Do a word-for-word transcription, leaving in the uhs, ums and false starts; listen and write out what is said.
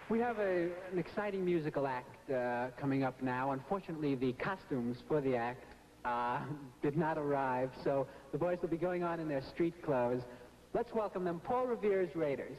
We have a, an exciting musical act uh, coming up now. Unfortunately, the costumes for the act uh, did not arrive, so the boys will be going on in their street clothes. Let's welcome them, Paul Revere's Raiders.